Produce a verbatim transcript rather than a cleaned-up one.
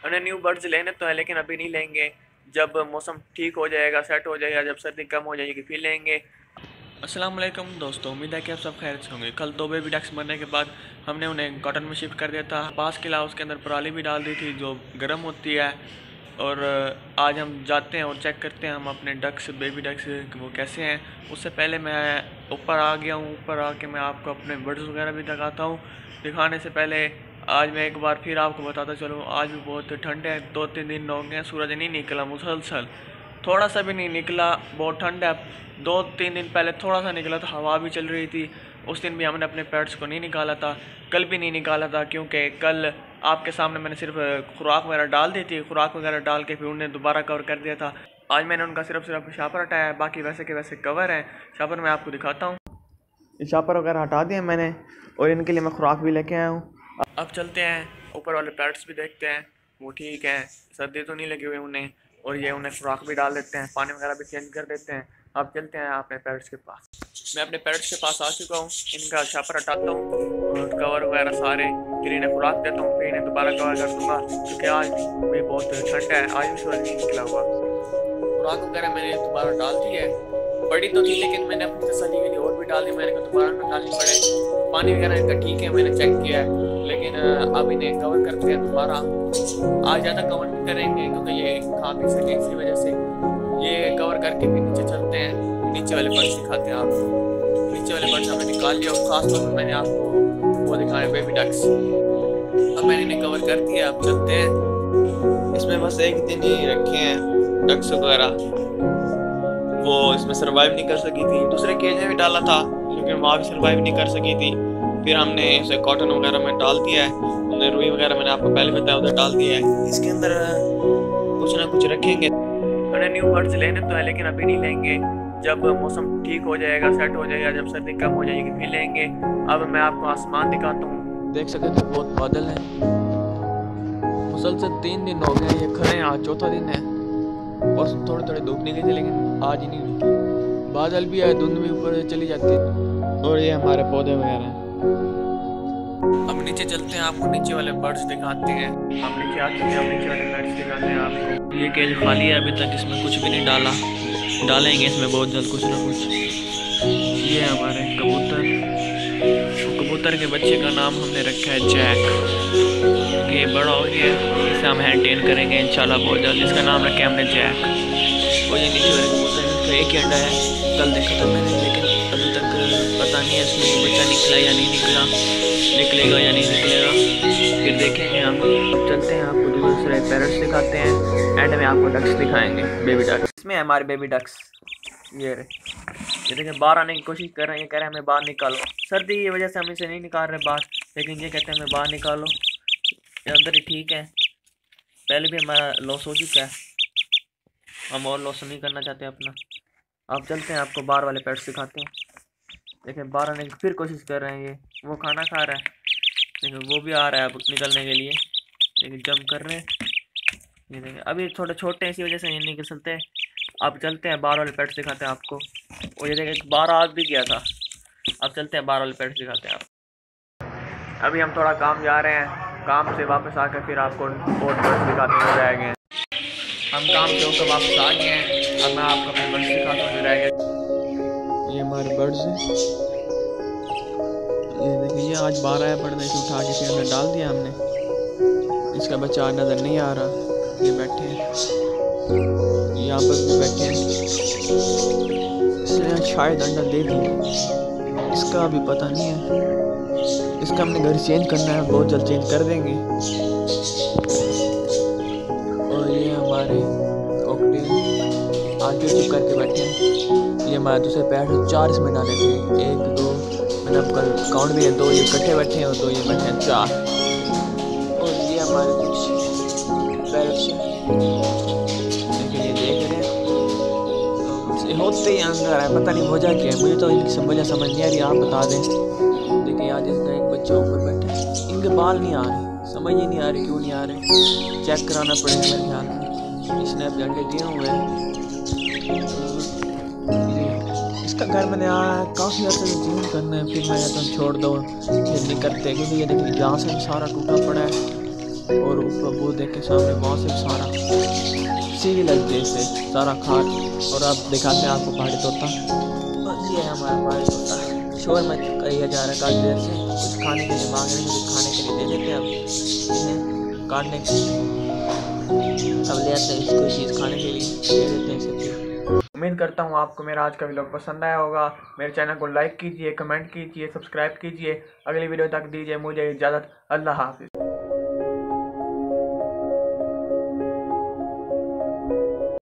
हमने new birds लेने तो है लेकिन अभी नहीं लेंगे। जब मौसम ठीक हो जाएगा, सेट हो जाएगा, जब सर्दी कम हो जाएगी फिर लेंगे। अस्सलाम वालेकुम दोस्तों, उम्मीद है कि आप सब खैर से होंगे। कल दो बेबी डक्स मरने के बाद हमने उन्हें कॉटन में शिफ्ट कर दिया था। पास के अलावा उसके अंदर पराली भी डाल दी थी जो गर्म होती है। और आज हम जाते हैं और चेक करते हैं हम अपने डक्स, बेबी डक्स वो कैसे हैं। उससे पहले मैं ऊपर आ गया हूँ। ऊपर आके मैं आपको अपने बर्ड्स वगैरह भी दिखाता हूँ। दिखाने से पहले आज मैं एक बार फिर आपको बताता चलूँ, आज भी बहुत ठंड है। दो तीन दिन हो गए सूरज नहीं निकला, मुसलसल थोड़ा सा भी नहीं निकला, बहुत ठंड है। दो तीन दिन पहले थोड़ा सा निकला था, हवा भी चल रही थी। उस दिन भी हमने अपने पेट्स को नहीं निकाला था, कल भी नहीं निकाला था क्योंकि कल आपके सामने मैंने सिर्फ खुराक वगैरह डाल दी थी। खुराक वगैरह डाल के फिर उन्हें दोबारा कवर कर दिया था। आज मैंने उनका सिर्फ सिर्फ शापर हटाया है, बाकी वैसे के वैसे कवर हैं। शापर मैं आपको दिखाता हूँ। शापर वगैरह हटा दिए मैंने और इनके लिए मैं खुराक भी लेके आया हूँ। अब चलते हैं ऊपर वाले पेट्स भी देखते हैं, वो ठीक है, सर्दी तो नहीं लगी हुई उन्हें। और ये उन्हें खुराक भी डाल देते हैं, पानी वगैरह भी चेंज कर देते हैं। अब चलते हैं अपने पेट्स के पास। मैं अपने पेट्स के पास आ चुका हूँ, इनका शापर हटाता हूँ और कवर वगैरह सारे, फिर इन्हें खुराक देता हूँ, फिर इन्हें दोबारा कवर कर दूँगा क्योंकि आज भी बहुत ठंड है, आज भी सूरज नहीं निकला हुआ। खुराक वगैरह मैंने दोबारा डाल दी है, बड़ी तो थी लेकिन मैंने अपनी तसल्ली के लिए और भी डाल दी। मैंने कहा दोबारा ना डालनी पड़े। पानी वगैरह इनका ठीक है, मैंने चेक किया है, लेकिन अब इन्हें कवर करते हैं दोबारा। आज ज़्यादा कवर नहीं करेंगे क्योंकि ये खा पी सके, इसी वजह से ये कवर करके फिर नीचे चलते हैं। नीचे वाले बर्ड्स दिखाते हैं आपको। नीचे वाले बर्ड्स हमने निकाल लिया और खास तौर पर मैंने आपको वो दिखाया बेबी डक्स। अब मैंने इन्हें कवर कर दिया, अब चलते हैं। इसमें बस एक दिन ही रखे हैं डक्स वगैरह, वो इसमें सर्वाइव नहीं कर सकी थी। दूसरे केज में भी डाला था लेकिन वहाँ भी सर्वाइव नहीं कर सकी थी। फिर हमने इसे कॉटन वगैरह में डाल दिया है, हमने रुई वगैरह मैंने आपको पहले बताया उधर डाल दिया है। इसके अंदर कुछ ना कुछ रखेंगे। हमने न्यू बर्ड्स लेने तो है लेकिन अभी नहीं लेंगे। जब मौसम ठीक हो जाएगा, सेट हो जाएगा, जब सर्दी कम हो जाएगी फिर लेंगे। अब मैं आपको आसमान दिखाता हूँ, देख सकते थे बहुत बादल है। मुसलसल तीन दिन हो गए ये खड़े हैं, आज चौथा दिन है। और थोड़ी थोड़ी धूप निकली थी लेकिन आज ही नहीं निकली। बादल भी है, धुंध भी ऊपर चली जाती है। और ये हमारे पौधे वगैरह हैं। अब नीचे चलते हैं, आपको नीचे वाले बर्ड्स दिखाते हैं। हम नीचे आ चुके हैं, हम नीचे वाले बर्ड्स दिखाते हैं आपको। ये केज खाली है अभी तक, इसमें कुछ भी नहीं डाला, डालेंगे इसमें बहुत जल्द कुछ ना कुछ। ये है हमारे कबूतर। कबूतर के बच्चे का नाम हमने रखा है जैक। ये बड़ा हो गया, इसे हम हैंटेन करेंगे इंशाल्लाह बहुत जल्द। इसका नाम रखे हमने जैक। और ये नीचे वाले कबूतर, इसका एक ही अंडा है, कल देखा था मैंने, लेकिन अभी तक पता नहीं है इसमें बच्चा निकला या नहीं निकला, निकलेगा या नहीं निकलेगा, फिर देखेंगे हम। अब चलते हैं, आपको दूसरे पैरट्स दिखाते हैं, एंड में आपको डक्स दिखाएंगे, बेबी डक्स। इसमें हमारे बेबी डक्स ये ये देखिए बाहर आने की कोशिश कर रहे हैं। ये कह रहे हैं हमें बाहर निकालो, सर्दी की वजह से हम इसे नहीं निकाल रहे बाहर, लेकिन ये कहते हैं हमें बाहर निकालो। ये अंदर ही ठीक है, पहले भी हमारा लॉस हो चुका है, हम और लॉस नहीं करना चाहते अपना। अब चलते हैं, आपको बाहर वाले पेट्स दिखाते हैं। देखिए बाहर आने की फिर कोशिश कर रहे हैं। ये वो खाना खा रहा है, लेकिन वो भी आ रहा है अब निकलने के लिए, लेकिन जंप कर रहे हैं। ये देखिए अभी थोड़े छोटे हैं इसी वजह से ये नहीं निकल सकते। अब चलते हैं बाहर वाले पेट्स दिखाते हैं आपको। और ये देखिए बाहर आ भी गया था। अब चलते हैं बाहर वाले पेट्स दिखाते हैं आप। अभी हम थोड़ा काम जा रहे हैं, काम से वापस आकर फिर आपको और बर्ड्स दिखाते हुए रह गए। हम काम से होकर वापस आ गए हैं, अब मैं आपको अपने बर्ड्स दिखाते हुए रह गए। ये हमारे बर्ड्स हैं, ये देखिए ये आज बाहर आया पड़ने से उठा के फिर हमने डाल दिया हमने। इसका बच्चा आज नज़र नहीं आ रहा, ये बैठे हैं, यहाँ पर भी बैठे हैं। इसने शायद अंडा दे दिया, इसका अभी पता नहीं है। इसका हमने घर चेंज करना है, बहुत जल्द चेंज कर देंगे। और ये हमारे कॉकटेल आज चुप करके बैठे हैं। ये हमारे दूसरे पैर चार इसमें डाले थे, एक दो मैंने अब कल काउंट भी है, दो ये इकट्ठे बैठे हैं और दो ये बैठे हैं चार। और ये हमारे कुछ पैरट्स ये देख रहे हैं, होते ही अंदर है, पता नहीं वजह क्या है, मुझे तो इनकी समझ समझ नहीं आ रही, आप बता दें। देखिए आज इसका एक बच्चा ऊपर बैठा है, इनके बाल नहीं आ रहे, समझ ही नहीं आ रही क्यों नहीं आ रहे, चेक कराना पड़ेगा मेरे ख्याल में। इसने अभी अंडे दिए हुए हैं। इसका घर मैंने आया काफ़ी अर्से से चेंज करना है, फिर मैं तुम छोड़ दो, फिर नहीं करते क्योंकि ये देखिए यहाँ से सारा टूटा पड़ा है। और ऊपर वो देख के सामने वहाँ से सारा सीढ़ी लग गई से सारा खाट। और अब दिखाते हैं आपको पहाड़ी तोता। बस ये है हमारा पहाड़ी तोता। शोर मत करिए जा रहा है काफ़ी देर से, कुछ खाने के लिए मांग रहे हैं, कुछ खाने के लिए दे देते हैं। अब इन्हें काटने अब ले आते हैं इसको चीज़ खाने के लिए दे देते हैं इसे। उम्मीद करता हूँ आपको मेरा आज का व्लॉग पसंद आया होगा। मेरे चैनल को लाइक कीजिए, कमेंट कीजिए, सब्सक्राइब कीजिए। अगली वीडियो तक दीजिए मुझे इजाज़त। अल्लाह हाफिज़।